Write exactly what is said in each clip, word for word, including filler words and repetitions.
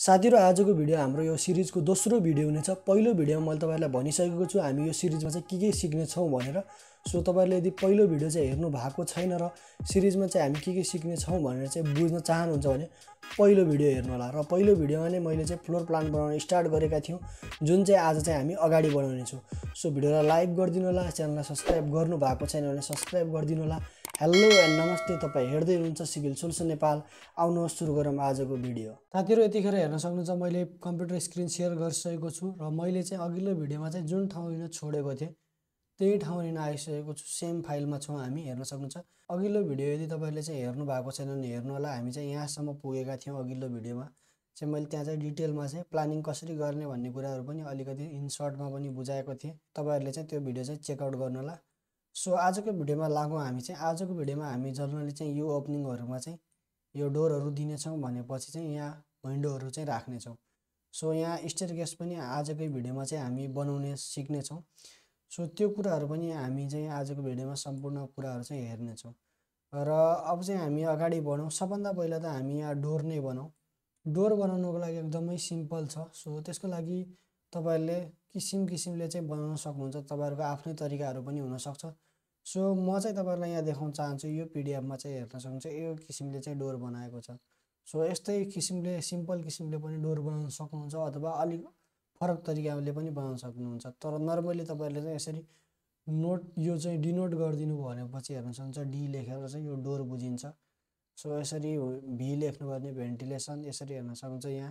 साथीहरु आजको भिडियो हाम्रो यो सिरिजको दोस्रो भिडियो हुनेछ। पहिलो भिडियोमा मैले तपाईहरुलाई भनिसकेको छु हामी यो सिरिजमा चाहिँ के के सिक्ने छौं भनेर। सो तपाईहरुले यदि पहिलो भिडियो चाहिँ हेर्नु भएको छैन र सिरिजमा चाहिँ हामी के के सिक्ने छौं भनेर चाहिँ बुझ्न चाहनुहुन्छ भने पहिलो भिडियो हेर्नु होला। र पहिलो भिडियोमा नै मैले चाहिँ फ्लोर प्लान बनाउन स्टार्ट गरेका थियौं, जुन चाहिँ आज चाहिँ हामी अगाडि बढाउने छौं। सो भिडियोलाई लाइक गरिदिनु होला, च्यानललाई सब्स्क्राइब गर्नु भएको छैन भने सब्स्क्राइब गरिदिनु होला। हेलो एन्ड नमस्ते, तपाई हेर्दै हुनुहुन्छ सिभिल सोल्युसन नेपाल। आउनुहोस् सुरु गरौँ आजको भिडियो। साथीहरु यतिखेर हेर्न सक्नुहुन्छ मैले कम्प्युटर स्क्रिन शेयर गरिसकेको छु र मैले चाहिँ अघिल्लो भिडियोमा चाहिँ जुन ठाउँ लिन छोडेको थिएँ त्यही ठाउँ लिन आइसकेको छु। सेम फाइलमा छौं हामी, हेर्न सक्नुहुन्छ। अघिल्लो भिडियो यदि तपाईहरुले चाहिँ हेर्नु भएको छैन भने हेर्नु होला। हामी चाहिँ यहाँसम्म पुगेका थियौं। अघिल्लो भिडियोमा चाहिँ मैले त्यहाँ चाहिँ डिटेलमा चाहिँ प्लानिङ कसरी गर्ने भन्ने कुराहरु पनि अलिकति इन सर्टमा पनि बुझाएको थिएँ। तपाईहरुले चाहिँ त्यो भिडियो चाहिँ चेक आउट गर्नु होला। सो आजको भिडियोमा लागौं हामी चाहिँ। आजको भिडियोमा हामी जनरली चाहिँ यो ओपनिङहरुमा चाहिँ यो डोरहरु दिने छौं भनेपछि चाहिँ यहाँ विन्डोहरु चाहिँ राख्ने छौं। सो यहाँ स्टेयरकेस पनि आजकै भिडियोमा चाहिँ हामी बनाउने सिक्ने छौं। सो त्यो कुराहरु पनि हामी चाहिँ आजको भिडियोमा सम्पूर्ण कुराहरु चाहिँ हेर्ने छौं। र अब चाहिँ हामी अगाडि बढौं। सबभन्दा पहिला त हामी यहाँ डोर नै बनाऊ। डोर बनाउनको लागि एकदमै सिम्पल छ। सो त्यसको लागि तपाईहरुले किसिम किसिमले चाहिँ बनाउन सक्नुहुन्छ। तपाईहरुको आफ्नै तरिकाहरु पनि हुन सक्छ। सो म चाहिँ तपाईहरुलाई यहाँ देखाउन चाहन्छु। यो पीडीएफ मा चाहिँ हेर्न सक्नुहुन्छ यो किसिमले चाहिँ डोर बनाएको छ। सो यस्तै किसिमले सिम्पल किसिमले पनि डोर बनाउन सक्नुहुन्छ अथवा अलि फरक तरिकाले पनि बनाउन सक्नुहुन्छ। तर नर्मली तपाईहरुले चाहिँ यसरी नोट यो चाहिँ डिनोट गरिदिनु भयो भनेपछि हेर्न सक्नुहुन्छ डी लेखेर चाहिँ यो डोर बुझिन्छ। सो यसरी भी लेख्नु पर्ने भेन्टिलेसन यसरी हेर्न सक्नुहुन्छ यहाँ।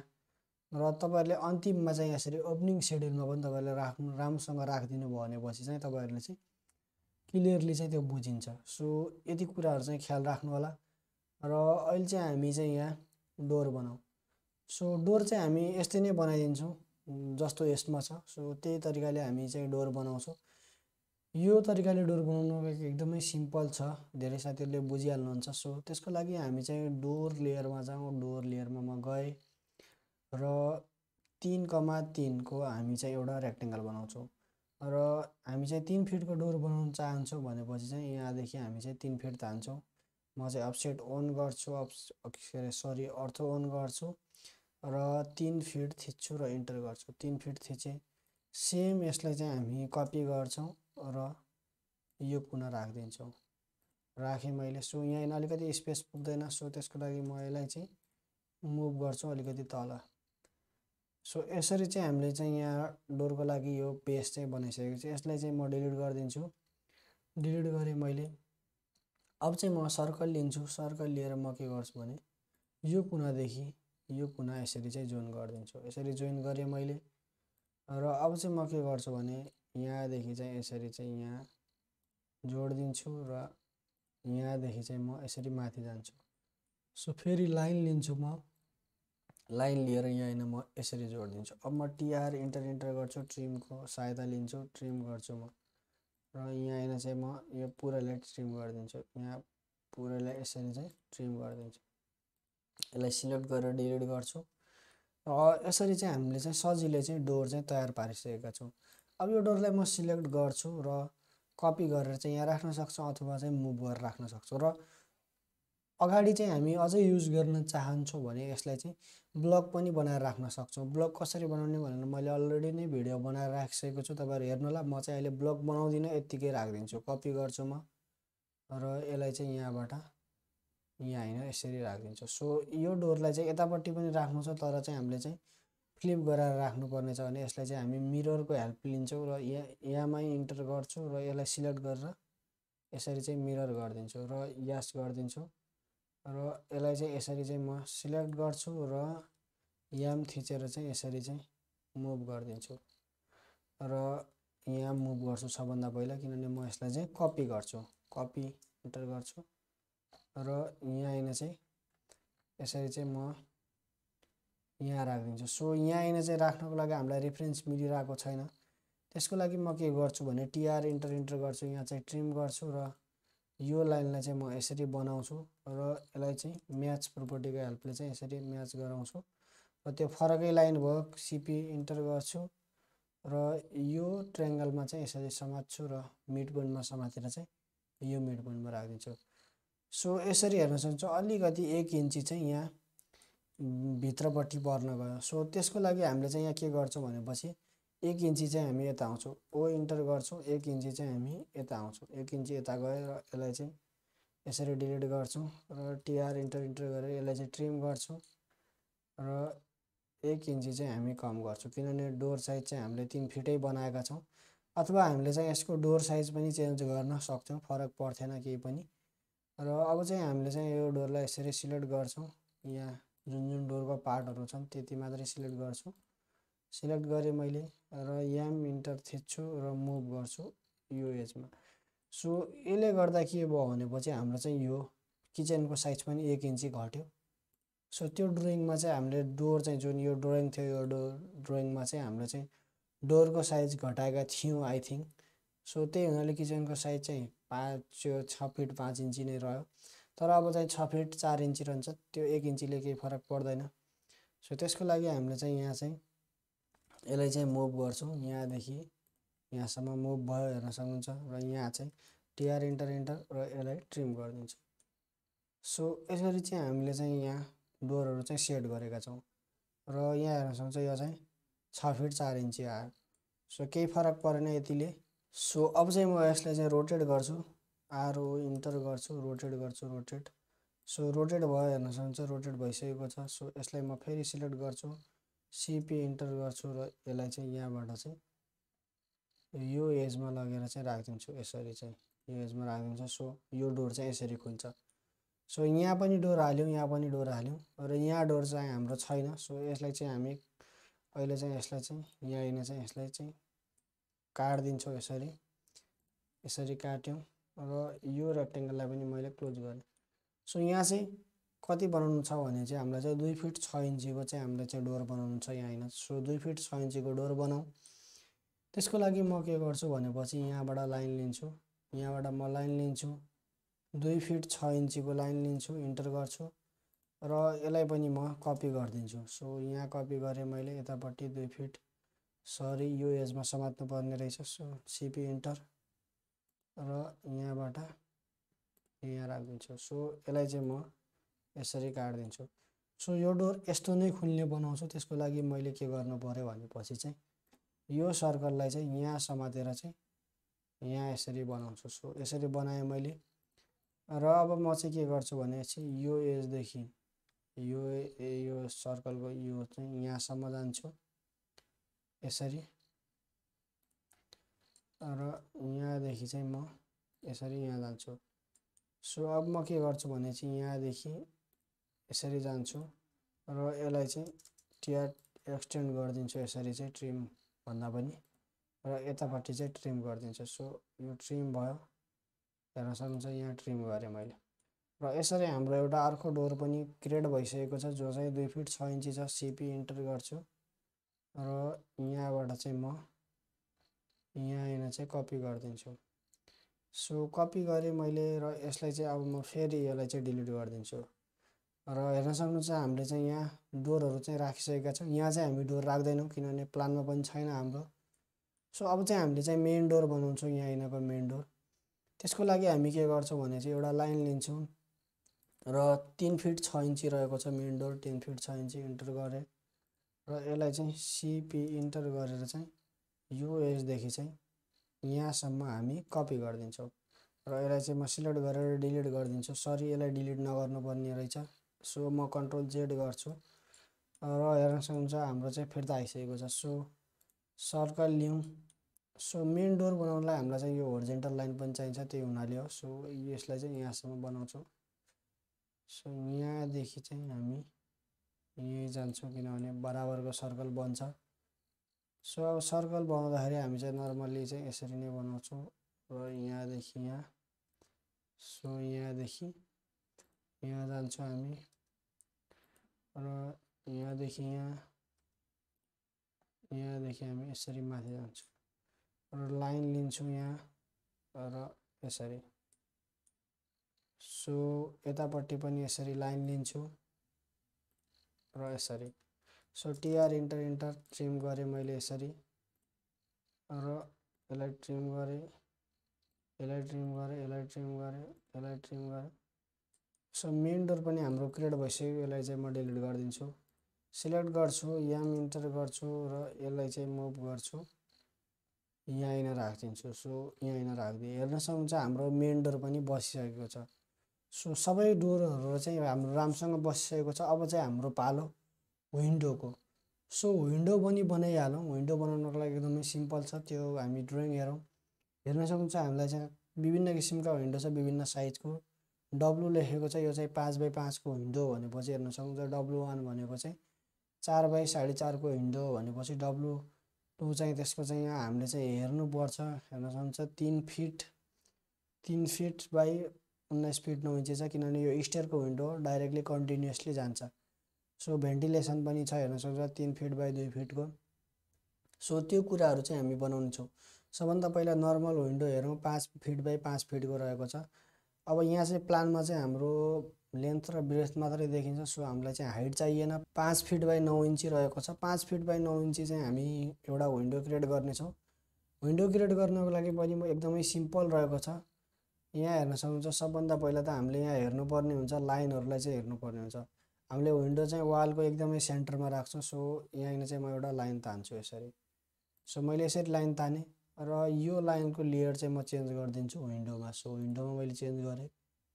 र तपाईहरुले अन्तिममा चाहिँ यसरी ओपनिङ शेड्युलमा पनि तपाईहरुले राख्नु राम्रोसँग राख्दिनु भयो भनेपछि चाहिँ तपाईहरुले चाहिँ क्लियरली चाहिँ त्यो बुझिन्छ। सो यति कुराहरु चाहिँ ख्याल राख्नु होला। र अहिले चाहिँ हामी चाहिँ यहाँ डोर बनाऊ। सो डोर चाहिँ हामी यस्तै नै बनाइदिन्छौं जस्तो यसमा छ। सो त्यही तरिकाले हामी चाहिँ डोर बनाउँछौं। यो तरिकाले डोर बनाउनु एकदमै सिम्पल छ, धेरै साथीहरुले बुझिहाल्नुहुन्छ। सो त्यसको लागि हामी चाहिँ डोर लेयरमा जाउँ। डोर लेयरमा म गए र तीन कमा तीन को हामी चाहिँ एउटा रेक्टेंगल बनाउँछौं। र हामी चाहिँ तीन फिट को डोर बनाउन चाहन्छौं भनेपछि चाहिँ यहाँदेखि हामी चाहिँ तीन फिट तान्छौं। म चाहिँ अफसेट अन गर्छु, अफ सरी अर्थो अन गर्छु र तीन फिट थिच्छु र इन्टर गर्छु। तीन फिट थिचे। सेम यसलाई चाहिँ हामी कपी गर्छौं र यो कुना राख्दिन्छौं। राखे मैले। सो यहाँ अलिकति स्पेस पुग्दैन। सो त्यसको लागि म यसलाई चाहिँ मुभ गर्छु अलिकति तल। सो यसरी चाहिँ हामीले चाहिँ यहाँ डोरको लागि यो पेज चाहिँ बनाइसकेको छु। यसलाई चाहिँ म डिलिट गर्दिन्छु। डिलिट गरे मैले। अब चाहिँ म सर्कल लिन्छु। सर्कल लिएर म के गर्छु भने यो कुनादेखि यो कुना यसरी चाहिँ जोइन गर्दिन्छु। यसरी जोइन गरे मैले। र अब चाहिँ म के गर्छु भने यहाँदेखि चाहिँ यसरी चाहिँ यहाँ जोड्दिन्छु र यहाँदेखि चाहिँ म यसरी माथि जान्छु। सो फेरि लाइन लिन्छु म। लाइन लिएर यहाँ हैन म यसरी जोड्दिन्छु। अब म टीआर इन्टर इन्टर गर्छु, ट्रिमको सहायता लिन्छु, ट्रिम गर्छु म। र यहाँ हैन चाहिँ म यो पुरालाई ट्रिम गर्दिन्छु। यहाँ पुरालाई यसरी चाहिँ ट्रिम गर्दिन्छु। यसलाई सिलेक्ट गरेर डिलिट गर्छु। र यसरी चाहिँ हामीले चाहिँ सजिलै चाहिँ डोर चाहिँ तयार पारिसकेका छौं। अब यो डोरलाई म सिलेक्ट गर्छु र कपी गरेर चाहिँ यहाँ राख्न सक्छौं अथवा चाहिँ मुभ गरेर राख्न सक्छौं। र अगाडि चाहिँ हामी अझै युज गर्न चाहन्छौं भने यसलाई चाहिँ ब्लक पनि बनाएर राख्न सक्छौं। ब्लक कसरी बनाउने भनेर मैले अलरेडी नै भिडियो बनाएर राखिसकेको छु, तपाईहरु हेर्नु होला। म चाहिँ अहिले ब्लक बनाउँदिन, यतिकै राख्दिन्छु। कपी गर्छु म र यसलाई चाहिँ यहाँबाट यहाँ हैन यसरी राख्दिन्छु। सो यो डोरलाई चाहिँ यतापट्टि पनि राख्नु छ, तर चाहिँ हामीले चाहिँ फ्लिप गरेर राख्नु पर्ने छ भने यसलाई चाहिँ हामी मिररको हेल्प लिन्छौं र यहाँ यहाँमै इन्टर गर्छु र यसलाई सिलेक्ट गरेर यसरी चाहिँ मिरर गर्दिन्छु र यस गर्दिन्छु। र यसलाई चाहिँ यसरी चाहिँ म सिलेक्ट गर्छु र याम थिचेर चाहिँ यसरी चाहिँ मुभ गर्दिन्छु। र यहाँ मुभ गर्छु सबभन्दा पहिला, किनभने म यसलाई चाहिँ कपी गर्छु। कपी इन्टर गर्छु र यहाँ हैन चाहिँ यसरी चाहिँ म यहाँ राख्दिन्छु। सो यहाँ हैन चाहिँ राख्नको लागि हामीलाई रेफरेन्स मिलिरहेको छैन। त्यसको लागि म के गर्छु भने टीआर इन्टर इन्टर गर्छु, यहाँ चाहिँ ट्रिम गर्छु र यो लाइनलाई चाहिँ म यसरी बनाउँछु र यसलाई चाहिँ म्याच प्रोपर्टीको हेल्पले चाहिँ यसरी म्याच गराउँछु। र त्यो फरकै लाइन भयो। सीपी इन्टर गर्छु र यो ट्रायंगलमा चाहिँ यसरी समात्छु र मिड पोइन्टमा समातेर चाहिँ यो मिड पोइन्टमा राख्दिन्छु। सो यसरी हेर्न सक्नुहुन्छ अलिकति एक इन्ची चाहिँ यहाँ भित्रपट्टि पर्न गयो। सो त्यसको लागि हामीले चाहिँ यहाँ के गर्छौँ भनेपछि एक इन्ची चाहिँ हामी यता आउँछौँ, ओ इन्टर गर्छौँ, एक इन्ची चाहिँ हामी यता आउँछौँ, एक इन्ची यता गयो र यसलाई चाहिँ यसरी डिलिट गर्छौँ र टिआर इन्टर इन्टर गरेर यसलाई चाहिँ ट्रिम गर्छौँ र एक इन्ची चाहिँ हामी कम गर्छौँ, किनभने डोर साइज चाहिँ हामीले तिन फिटै बनाएका छौँ। अथवा हामीले चाहिँ यसको डोर साइज पनि चेन्ज गर्न सक्छौँ, फरक पर्थेन केही पनि। र अब चाहिँ हामीले चाहिँ यो डोरलाई यसरी सिलेक्ट गर्छौँ, यहाँ जुन जुन डोरको पार्टहरू छन् त्यति मात्रै सिलेक्ट गर्छु। सिलेक्ट गरेँ मैले र याम इन्टर थिच्छु र मुभ गर्छु यो एजमा। सो यसले गर्दा के भयो भनेपछि हाम्रो चाहिँ यो किचनको साइज पनि एक इन्ची घट्यो। सो त्यो ड्रइङमा चाहिँ हामीले डोर चाहिँ जुन यो ड्रइङ थियो, यो डोर ड्रइङमा चाहिँ हामीले चाहिँ डोरको साइज घटाएका थियौँ आई थिङ्क। सो त्यही हुनाले किचनको साइज चाहिँ पाँच छ फिट पाँच इन्ची नै रह्यो। तर अब चाहिँ छ फिट चार इन्ची रहन्छ, त्यो एक इन्चीले केही फरक पर्दैन। सो त्यसको लागि हामीले चाहिँ यहाँ चाहिँ यसलाई चाहिँ मुभ गर्छौँ, यहाँदेखि यहाँसम्म मुभ भयो हेर्न सक्नुहुन्छ। र यहाँ चाहिँ टिआर इन्टर इन्टर र यसलाई ट्रिम गरिदिन्छौँ। सो यसरी चाहिँ हामीले चाहिँ यहाँ डोरहरू चाहिँ सेट गरेका छौँ र यहाँ हेर्न सक्नुहुन्छ यो चाहिँ छ फिट चार इन्ची आयो। सो केही फरक परेन यतिले। सो अब चाहिँ म यसलाई चाहिँ रोटेट गर्छु, आरओ इन्टर गर्छु, रोटेट गर्छु, रोटेट। सो रोटेट भयो हेर्न सक्नुहुन्छ, रोटेट भइसकेको छ। सो यसलाई म फेरि सिलेक्ट गर्छु, सिपी इन्टर गर्छु र यसलाई चाहिँ यहाँबाट चाहिँ यो एजमा लगेर चाहिँ राखिदिन्छु, यसरी चाहिँ यो एजमा राखिदिन्छु। सो यो डोर चाहिँ यसरी खुल्छ। सो यहाँ पनि डोर हाल्यौँ, यहाँ पनि डोर हाल्यौँ र यहाँ डोर चाहिँ हाम्रो छैन। सो यसलाई चाहिँ हामी अहिले चाहिँ यसलाई चाहिँ यहाँ आइन चाहिँ यसलाई चाहिँ काटिदिन्छौँ, यसरी यसरी काट्यौँ र यो रेक्टेङ्गललाई पनि मैले क्लोज गरेँ। सो यहाँ चाहिँ कति बनाउनु छ भने चाहिँ हामीलाई चाहिँ दुई फिट छ इन्चीको चाहिँ हामीलाई चाहिँ डोर बनाउनु छ यहाँ होइन। सो दुई फिट छ इन्चीको डोर बनाऊँ। त्यसको लागि म के गर्छु भनेपछि यहाँबाट लाइन लिन्छु, यहाँबाट म लाइन लिन्छु, दुई फिट छ इन्चीको लाइन लिन्छु, इन्टर गर्छु र यसलाई पनि म कपी गरिदिन्छु। सो यहाँ कपी गरेँ मैले यतापट्टि दुई फिट, सरी यो एजमा समात्नु पर्ने रहेछ। सो सिपी इन्टर र यहाँबाट यहाँ राखिदिन्छु। सो यसलाई चाहिँ म यसरी काटिदिन्छु। सो यो डोर यस्तो नै खुल्ने बनाउँछु। त्यसको लागि मैले के गर्नु पर्यो भनेपछि चाहिँ यो सर्कललाई चाहिँ यहाँ समातेर चाहिँ यहाँ यसरी बनाउँछु। सो यसरी बनाएँ मैले र अब म चाहिँ के गर्छु भनेपछि यो एजदेखि यो यो सर्कलको यो चाहिँ यहाँसम्म जान्छु यसरी र यहाँदेखि चाहिँ म यसरी यहाँ जान्छु। सो अब म के गर्छु भनेपछि यहाँदेखि यसरी जान्छु र यसलाई चाहिँ टिआर एक्सटेन्ड गरिदिन्छु, यसरी चाहिँ ट्रिम भन्दा पनि, र यतापट्टि चाहिँ ट्रिम गरिदिन्छु। सो यो ट्रिम भयो हेर्न सक्नुहुन्छ, यहाँ ट्रिम गरेँ मैले र यसरी हाम्रो एउटा अर्को डोर पनि क्रिएट भइसकेको छ जो चाहिँ दुई फिट छ इन्ची छ। सिपी इन्टर गर्छु र यहाँबाट चाहिँ म यहाँ आइन चाहिँ कपी गरिदिन्छु। सो कपी गरेँ मैले र यसलाई चाहिँ अब म फेरि यसलाई चाहिँ डिलिट गरिदिन्छु र हेर्न सक्नुहुन्छ हामीले चाहिँ यहाँ डोरहरू चाहिँ राखिसकेका छौँ। यहाँ चाहिँ हामी डोर राख्दैनौँ किनभने प्लानमा पनि छैन हाम्रो। सो अब चाहिँ हामीले चाहिँ मेन डोर बनाउँछौँ, यहाँ यिनीहरूको मेन डोर। त्यसको लागि हामी के गर्छौँ भने चाहिँ एउटा लाइन लिन्छौँ र तिन फिट छ इन्ची रहेको छ मेन डोर, तिन फिट छ इन्ची इन्टर गरेँ र यसलाई चाहिँ सिपी इन्टर गरेर चाहिँ यो एजदेखि चाहिँ यहाँसम्म हामी कपी गरिदिन्छौँ र यसलाई चाहिँ म सिलेक्ट गरेर डिलिट गरिदिन्छु। सरी यसलाई डिलिट नगर्नुपर्ने रहेछ। सो म कन्ट्रोल जेड गर्छु र हेर्न सक्नुहुन्छ हाम्रो चाहिँ फिर्ता आइसकेको छ। सो सर्कल लिउँ। सो मेन डोर बनाउनलाई हामीलाई चाहिँ यो होरिजेन्टल लाइन पनि चाहिन्छ, त्यही हुनाले हो। सो यसलाई चाहिँ यहाँसम्म बनाउँछौँ। सो यहाँदेखि चाहिँ हामी यहीँ जान्छौँ किनभने बराबरको सर्कल बन्छ। सो अब सर्कल बनाउँदाखेरि हामी चाहिँ नर्मल्ली चाहिँ यसरी नै बनाउँछौँ र यहाँदेखि यहाँ, सो यहाँदेखि यहाँ जान्छौँ हामी र यहाँदेखि यहाँ, यहाँदेखि हामी यसरी माथि जान्छौँ र लाइन लिन्छौँ यहाँ र यसरी। सो यतापट्टि पनि यसरी लाइन लिन्छु र यसरी। So TR enter enter trim गरेँ मैले यसरी र यसलाई ट्रिम गरेँ, यसलाई ट्रिम गरेँ, यसलाई ट्रिम गरेँ, यसलाई ट्रिम गरेँ सो मेन डोर पनि हाम्रो क्रिएट भइसक्यो, यसलाई चाहिँ म डिलिट गरिदिन्छु। सिलेक्ट गर्छु, याम इन्टर गर्छु र यसलाई चाहिँ मुभ गर्छु, यहाँ यहीँ राखिदिन्छु। सो यहाँ यहीँ राखिदिएँ। हेर्न सक्नुहुन्छ हाम्रो मेन डोर पनि बसिसकेको छ। सो सबै डोरहरू चाहिँ हाम्रो राम्रोसँग बसिसकेको छ। अब चाहिँ हाम्रो पालो विन्डोको। सो विन्डो पनि बनाइहालौँ। विन्डो बनाउनको लागि एकदमै सिम्पल छ, त्यो हामी ड्रइङ हेरौँ। हेर्न सक्नुहुन्छ हामीलाई चाहिँ विभिन्न किसिमका विन्डो छ, विभिन्न साइजको। डब्लु लेखेको छ, यो चाहिँ पाँच बाई पाँचको विन्डो भनेपछि हेर्न सक्नुहुन्छ डब्लु वान भनेको चाहिँ चार बाई साढे चारको विन्डो भनेपछि डब्लु टू चाहिँ त्यसको चाहिँ यहाँ हामीले चाहिँ हेर्नुपर्छ। हेर्न सक्नुहुन्छ तिन फिट तिन फिट बाई उन्नाइस फिट नौ इन्ची छ, किनभने यो स्टेयरको विन्डो डाइरेक्टली कन्टिन्युसली जान्छ। सो भेन्टिलेसन पनि छ, हेर्न सक्नुहुन्छ तिन फिट बाई दुई फिटको। सो त्यो कुराहरू चाहिँ हामी बनाउनेछौँ। सबभन्दा पहिला नर्मल विन्डो हेरौँ, पाँच फिट बाई पाँच फिटको रहेको छ। अब यहाँ चाहिँ प्लानमा चाहिँ हाम्रो लेन्थ र ब्रेथ मात्रै देखिन्छ। सो हामीलाई चाहिँ हाइट चाहिएन, पाँच फिट बाई नौ इन्ची रहेको छ। पाँच फिट बाई नौ इन्ची चाहिँ हामी एउटा विन्डो क्रिएट गर्नेछौँ। विन्डो क्रिएट गर्नको लागि पनि एकदमै सिम्पल रहेको छ। यहाँ हेर्न सक्नुहुन्छ सबभन्दा पहिला त हामीले यहाँ हेर्नुपर्ने हुन्छ, लाइनहरूलाई चाहिँ हेर्नुपर्ने हुन्छ। हामीले विन्डो चाहिँ वालको एकदमै सेन्टरमा राख्छौँ। सो यहाँ चाहिँ म एउटा लाइन तान्छु यसरी। सो मैले यसरी लाइन तानेँ र यो लाइनको लेयर चाहिँ म चेन्ज गरिदिन्छु विन्डोमा। सो विन्डोमा मैले चेन्ज गरेँ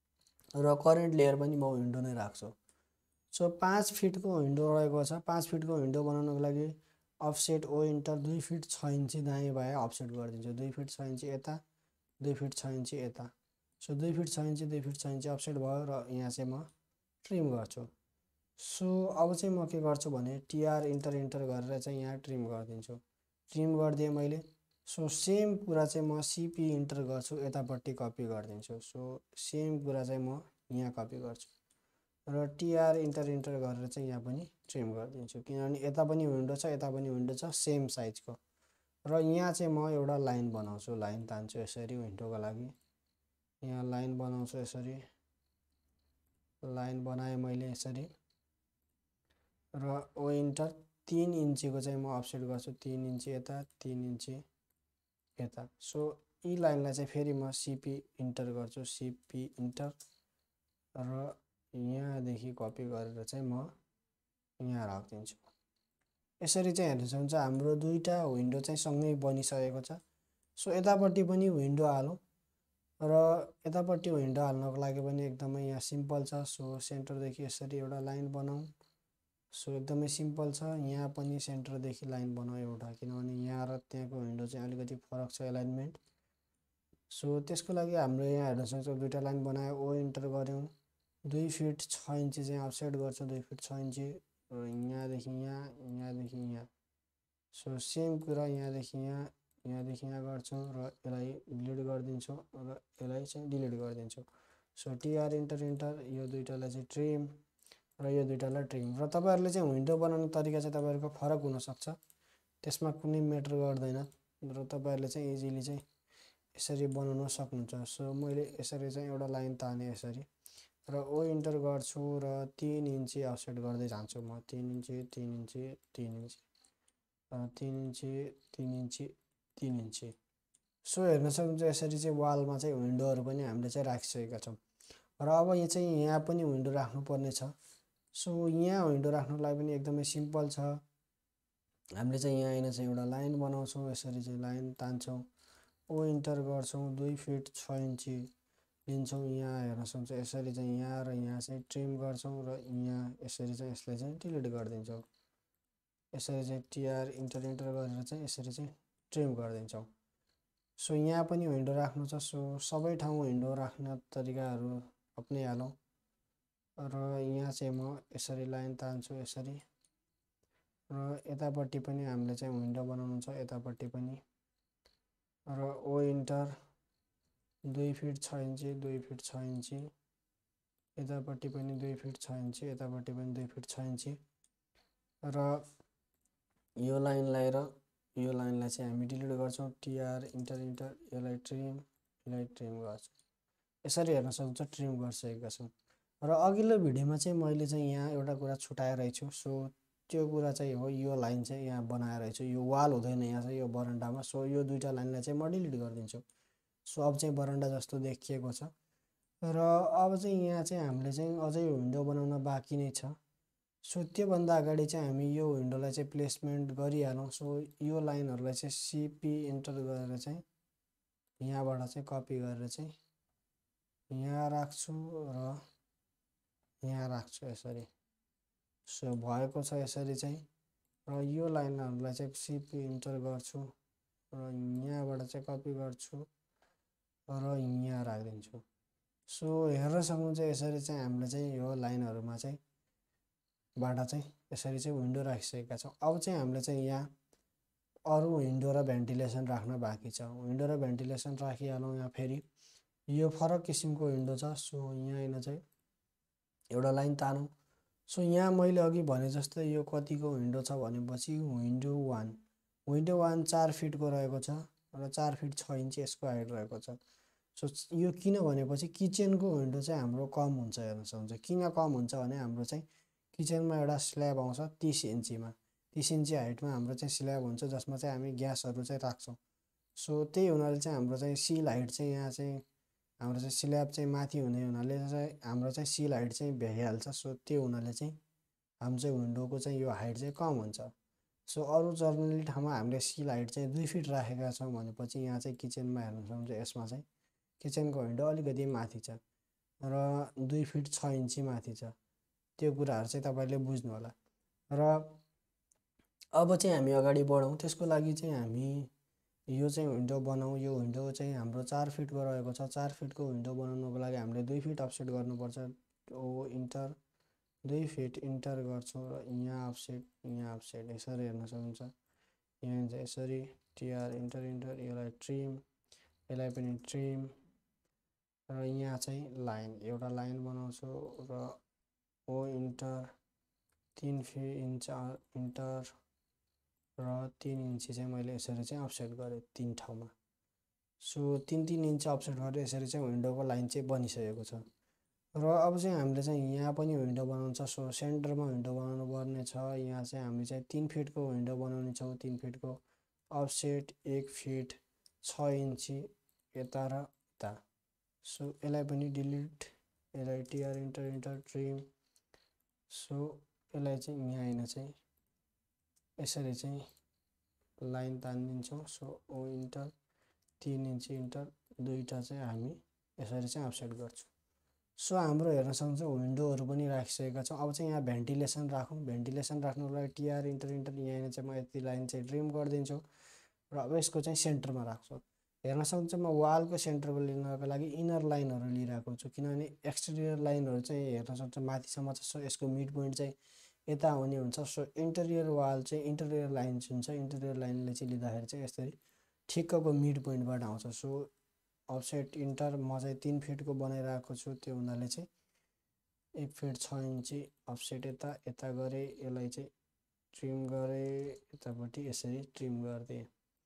र करेन्ट लेयर पनि म विन्डो नै राख्छु। सो पाँच फिटको विन्डो रहेको छ। पाँच फिटको विन्डो बनाउनको लागि अफसेट ओ इन्टर दुई फिट छ इन्ची दायाँ बायाँ अफसेट गरिदिन्छु। दुई फिट छ इन्ची यता, दुई फिट छ इन्ची यता। सो दुई फिट छ इन्ची दुई फिट छ इन्ची अफसेट भयो र यहाँ चाहिँ म ट्रिम गर्छु। सो अब चाहिँ म के गर्छु भने टिआर इन्टर इन्टर गरेर चाहिँ यहाँ ट्रिम गरिदिन्छु। ट्रिम गरिदिएँ मैले। सो सेम कुरा चाहिँ म सिपी इन्टर गर्छु, यतापट्टि कपी गरिदिन्छु। सो सेम कुरा चाहिँ म यहाँ कपी गर्छु र टिआर इन्टर इन्टर गरेर चाहिँ यहाँ पनि ट्रिम गरिदिन्छु, किनभने यता पनि विन्डो छ, यता पनि विन्डो छ सेम साइजको। र यहाँ चाहिँ म एउटा लाइन बनाउँछु, लाइन तान्छु यसरी विन्डोको लागि। यहाँ लाइन बनाउँछु यसरी, लाइन बनाएँ मैले यसरी र ओ इन्टर तिन इन्चीको चाहिँ म अफसेट गर्छु, तिन इन्ची यता तिन इन्ची यता। सो यी लाइनलाई चाहिँ फेरि म सिपी इन्टर गर्छु, सिपी इन्टर र यहाँदेखि कपी गरेर चाहिँ म यहाँ राखिदिन्छु। यसरी चाहिँ हेर्न सक्नुहुन्छ हाम्रो दुईवटा विन्डो चाहिँ सँगै बनिसकेको छ। सो यतापट्टि पनि विन्डो हालौँ र यतापट्टि विन्डो हाल्नको लागि पनि एकदमै यहाँ सिम्पल छ। सो सेन्टरदेखि यसरी एउटा लाइन बनाऊँ। सो एकदमै सिम्पल छ। यहाँ पनि सेन्टरदेखि लाइन बनाऊ एउटा, किनभने यहाँ र त्यहाँको विन्डो चाहिँ अलिकति फरक छ एलाइनमेन्ट। सो त्यसको लागि हाम्रो यहाँ हेर्न सक्छौँ दुईवटा लाइन बनायो, ओ इन्टर गऱ्यौँ, दुई फिट छ इन्ची चाहिँ अफसेट गर्छु, दुई फिट छ इन्ची र यहाँदेखि यहाँ, यहाँदेखि यहाँ। सो सेम कुरा यहाँदेखि यहाँ, यहाँदेखि यहाँ गर्छौँ र यसलाई डिलिट गरिदिन्छु र यसलाई चाहिँ डिलिट गरिदिन्छु। सो टिआर इन्टर इन्टर, यो दुइटालाई चाहिँ ट्रिम र यो दुइटालाई ट्रिम। र तपाईँहरूले चाहिँ विन्डो बनाउने तरिका चाहिँ तपाईँहरूको फरक हुनसक्छ, त्यसमा कुनै म्याटर गर्दैन र तपाईँहरूले चाहिँ इजिली चाहिँ यसरी बनाउन सक्नुहुन्छ। सो मैले यसरी चाहिँ एउटा लाइन तानेँ यसरी र ओ इन्टर गर्छु र तिन इन्ची अफसेट गर्दै जान्छु म, तिन इन्ची तिन इन्ची तिन इन्ची तिन इन्ची तिन इन्ची तिन इन्ची। सो हेर्न सक्नुहुन्छ यसरी चाहिँ वालमा चाहिँ विन्डोहरू पनि हामीले चाहिँ राखिसकेका छौँ। र अब यहाँ चाहिँ यहाँ पनि विन्डो राख्नुपर्ने छ। सो यहाँ विन्डो राख्नुको लागि पनि एकदमै सिम्पल छ। हामीले चाहिँ यहाँ यहाँ चाहिँ एउटा लाइन बनाउँछौँ, यसरी चाहिँ लाइन तान्छौँ, ओ इन्टर गर्छौँ, दुई फिट छ इन्ची लिन्छौँ। यहाँ हेर्न सक्नुहुन्छ यसरी चाहिँ यहाँ र यहाँ चाहिँ ट्रिम गर्छौँ र यहाँ यसरी चाहिँ यसलाई चाहिँ डिलिट गरिदिन्छौँ। यसरी चाहिँ टिआर इन्टर इन्टर गरेर चाहिँ यसरी चाहिँ ट्रिम गरिदिन्छौँ। सो यहाँ पनि विन्डो राख्नु छ। सो सबै ठाउँ विन्डो राख्ने तरिकाहरू अपनाइहालौँ र यहाँ चाहिँ म यसरी लाइन तान्छु यसरी र यतापट्टि पनि हामीले चाहिँ विन्डो बनाउनु छ, यतापट्टि पनि र ओ इन्टर दुई फिट छ इन्ची दुई फिट छ इन्ची यतापट्टि पनि दुई फिट छ इन्ची यतापट्टि पनि दुई फिट छ इन्ची र यो लाइनलाई र यो लाइनलाई चाहिँ हामी डिलिट गर्छौँ, टिआर इन्टर इन्टर, यसलाई ट्रिम यसलाई ट्रिम गर्छौँ। यसरी हेर्न सक्नुहुन्छ ट्रिम गरिसकेका छौँ। र अघिल्लो भिडियोमा चाहिँ मैले चाहिँ यहाँ एउटा कुरा छुटाएर छु। सो त्यो कुरा चाहिँ हो यो लाइन चाहिँ यहाँ बनाएर छु, यो वाल हुँदैन यहाँ चाहिँ यो बरन्डामा। सो यो दुईवटा लाइनलाई चाहिँ म डिलिट गरिदिन्छु। सो अब चाहिँ बरन्डा जस्तो देखिएको छ र अब चाहिँ यहाँ चाहिँ हामीले चाहिँ अझै विन्डो बनाउन बाँकी नै छ। सो त्योभन्दा अगाडि चाहिँ हामी यो विन्डोलाई चाहिँ प्लेसमेन्ट गरिहालौँ। सो यो लाइनहरूलाई चाहिँ सिपी इन्टर गरेर चाहिँ यहाँबाट चाहिँ कपी गरेर चाहिँ यहाँ राख्छु र यहाँ राख्छु यसरी। सो भएको छ यसरी चाहिँ। र यो लाइनहरूलाई चाहिँ सिपी इन्टर गर्छु र यहाँबाट चाहिँ कपी गर्छु र यहाँ राखिदिन्छु। सो हेर्न सक्नुहुन्छ यसरी चाहिँ हामीले चाहिँ यो लाइनहरूमा चाहिँ बाट चाहिँ यसरी चाहिँ विन्डो राखिसकेका छौँ। अब चाहिँ हामीले चाहिँ यहाँ अरू विन्डो र भेन्टिलेसन राख्न बाँकी छ। विन्डो र भेन्टिलेसन राखिहालौँ। यहाँ फेरि यो फरक किसिमको विन्डो छ। सो यहाँ होइन चाहिँ एउटा लाइन तानौँ। सो यहाँ मैले अघि भने जस्तै यो कतिको विन्डो छ भनेपछि विन्डो वान विन्डो वान चार फिटको रहेको छ र चार फिट छ इन्च यसको हाइट रहेको छ। सो यो किन भनेपछि किचनको विन्डो चाहिँ हाम्रो कम हुन्छ। हेर्न सक्नुहुन्छ किन कम हुन्छ भने हाम्रो चाहिँ किचनमा एउटा स्ल्याब आउँछ तीस इन्चीमा तीस इन्ची हाइटमा हाम्रो चाहिँ स्ल्याब हुन्छ जसमा चाहिँ हामी ग्यासहरू चाहिँ राख्छौँ। सो त्यही हुनाले चाहिँ हाम्रो चाहिँ सिल हाइट चाहिँ यहाँ चाहिँ हाम्रो चाहिँ स्ल्याब चाहिँ माथि हुने हुनाले चाहिँ हाम्रो चाहिँ सिल हाइट चाहिँ भइहाल्छ। सो त्यो हुनाले चाहिँ हाम्रो चाहिँ विन्डोको चाहिँ यो हाइट चाहिँ कम हुन्छ। सो अरू जर्नली ठाउँमा हामीले सिल हाइट चाहिँ दुई फिट राखेका छौँ भनेपछि यहाँ चाहिँ किचनमा हेर्न सक्नुहुन्छ यसमा चाहिँ किचनको विन्डो अलिकति माथि छ र दुई फिट छ इन्ची माथि छ। त्यो कुराहरू चाहिँ तपाईँले बुझ्नु होला। र अब चाहिँ हामी अगाडि बढौँ। त्यसको लागि चाहिँ हामी यो चाहिँ विन्डो बनाऊँ। यो विन्डो चाहिँ हाम्रो चार फिटको रहेको छ। चार फिटको विन्डो बनाउनको लागि हामीले दुई फिट अफसेट गर्नुपर्छ। ओ इन्टर दुई फिट इन्टर गर्छौँ र यहाँ अफसेट यहाँ अफसेट यसरी हेर्न सक्नुहुन्छ। यहाँ चाहिँ यसरी टिआर इन्टर इन्टर यसलाई ट्रिम यसलाई पनि ट्रिम र यहाँ चाहिँ लाइन एउटा लाइन बनाउँछु र ओ इन्टर तीन फिट इन्च इन्टर र तीन इन्ची चाहिँ मैले यसरी चाहिँ अफसेट गरेँ तीन ठाउँमा। सो तीन तीन इन्च अफसेट गरेर यसरी चाहिँ विन्डोको लाइन चाहिँ बनिसकेको छ। र अब चाहिँ हामीले चाहिँ यहाँ पनि विन्डो बनाउनु छ। सो सेन्टरमा विन्डो बनाउनु पर्ने छ। यहाँ चाहिँ हामी चाहिँ तीन फिटको विन्डो बनाउने छौँ। तीन फिटको अफसेट एक फिट छ इन्ची यता र यता। सो यसलाई पनि डिलिट यसलाई TR enter enter trim. So यसलाई चाहिँ यहाँ होइन चाहिँ यसरी चाहिँ लाइन तानिदिन्छौँ। सो ओ इन्टर तीन इन्ची इन्टर दुईवटा चाहिँ हामी यसरी चाहिँ अफसेट गर्छौँ। सो हाम्रो हेर्न सक्नुहुन्छ विन्डोहरू पनि राखिसकेका छौँ। अब चाहिँ यहाँ भेन्टिलेसन राखौँ। भेन्टिलेसन राख्नुको लागि टिआर इन्टर इन्टर यहाँ चाहिँ म यति लाइन चाहिँ ट्रिम गरिदिन्छु र अब यसको चाहिँ सेन्टरमा राख्छु। हेर्न सक्नुहुन्छ म वालको सेन्टरमा लिनको लागि इनर लाइनहरू लिइरहेको छु किनभने एक्सटेरियर लाइनहरू चाहिँ हेर्न सक्नुहुन्छ माथिसम्म छ। सो यसको मिड पोइन्ट चाहिँ यता आउने हुन्छ। सो इन्टेरियर वाल चाहिँ इन्टेरियर लाइन हुन्छ। इन्टेरियर लाइनले चाहिँ लिँदाखेरि चाहिँ यसरी ठिक्कको मिड पोइन्टबाट आउँछ। सो अफसेट इन्टर म चाहिँ तीन फिटको बनाइरहेको छु। त्यो हुनाले चाहिँ एक फिट छ इन्ची अफसेट यता यता गरेँ यसलाई चाहिँ ट्रिम गरेँ यतापट्टि यसरी ट्रिम गरिदिएँ।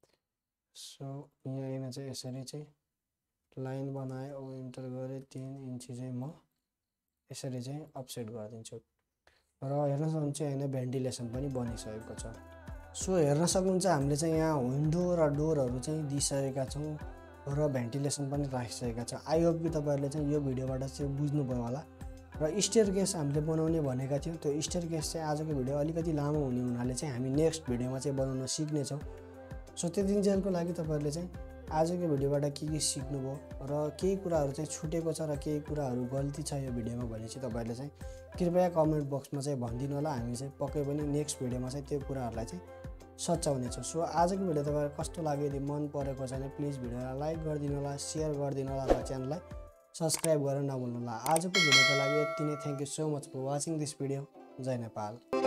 सो यहाँ होइन चाहिँ यसरी चाहिँ लाइन बनाएँ ओ इन्टर गरेँ तीन इन्ची चाहिँ म यसरी चाहिँ अफसेट गरिदिन्छु र हेर्न सक्नुहुन्छ यहाँ भेन्टिलेसन पनि बनिसकेको छ। सो हेर्न सक्नुहुन्छ हामीले चाहिँ यहाँ विन्डो र डोरहरू चाहिँ दिइसकेका छौँ र भेन्टिलेसन पनि राखिसकेका छौँ। आई होप कि तपाईँहरूले चाहिँ यो भिडियोबाट चाहिँ बुझ्नुभयो होला। र स्टेयरकेस हामीले बनाउने भनेका थियौँ। त्यो स्टेयरकेस चाहिँ आजको भिडियो अलिकति लामो हुने हुनाले चाहिँ हामी नेक्स्ट भिडियोमा चाहिँ बनाउन सिक्नेछौँ। सो त्यतिन्जेलको लागि तपाईँहरूले चाहिँ आजको भिडियोबाट के के सिक्नुभयो र केही कुराहरू चाहिँ छुटेको छ र केही कुराहरू गल्ती छ यो भिडियोमा भने चाहिँ तपाईँहरूले चाहिँ कृपया कमेन्ट बक्समा चाहिँ भनिदिनु होला। हामी चाहिँ पक्कै पनि नेक्स्ट भिडियोमा चाहिँ त्यो कुराहरूलाई चाहिँ सच्याउनेछौँ। सो आजको भिडियो तपाईँलाई कस्तो लाग्यो यदि मन परेको छ भने प्लिज भिडियोलाई लाइक गरिदिनु होला, सेयर गरिदिनु होला र च्यानललाई सब्सक्राइब गरेर नभुल्नु होला। आजको भिडियोको लागि यति नै। Thank you so much for watching this video. जय नेपाल।